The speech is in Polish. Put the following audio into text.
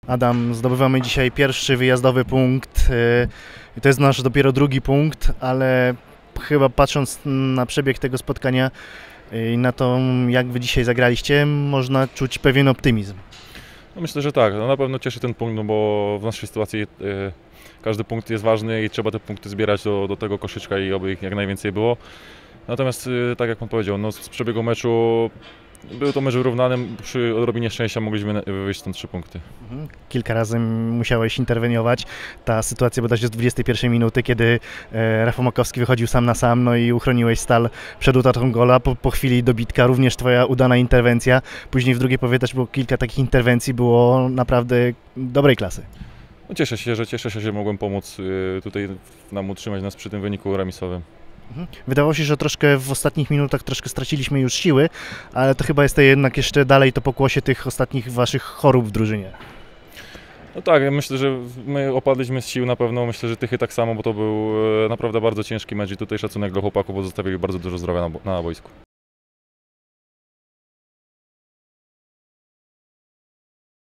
Adam, zdobywamy dzisiaj pierwszy wyjazdowy punkt. To jest nasz dopiero drugi punkt, ale chyba patrząc na przebieg tego spotkania i na to, jak wy dzisiaj zagraliście, można czuć pewien optymizm. No myślę, że tak. No na pewno cieszy ten punkt, no bo w naszej sytuacji każdy punkt jest ważny i trzeba te punkty zbierać do tego koszyczka i oby ich jak najwięcej było. Natomiast tak jak pan powiedział, no z przebiegu meczu był to mecz wyrównany, przy odrobinie szczęścia mogliśmy wyjść stąd 3 punkty. Kilka razy musiałeś interweniować. Ta sytuacja bodajże z 21 minuty, kiedy Rafał Makowski wychodził sam na sam, no i uchroniłeś Stal przed utratą gola. Po chwili dobitka również twoja udana interwencja. Później w drugiej połowie też było kilka takich interwencji, było naprawdę dobrej klasy. No cieszę się, że mogłem pomóc tutaj nam utrzymać nas przy tym wyniku remisowym. Wydawało się, że troszkę w ostatnich minutach troszkę straciliśmy już siły, ale to chyba jest to jednak jeszcze dalej to pokłosie tych ostatnich waszych chorób w drużynie. No tak, ja myślę, że my opadliśmy z sił na pewno, myślę, że Tychy tak samo, bo to był naprawdę bardzo ciężki mecz i tutaj szacunek dla chłopaków, bo zostawili bardzo dużo zdrowia na boisku.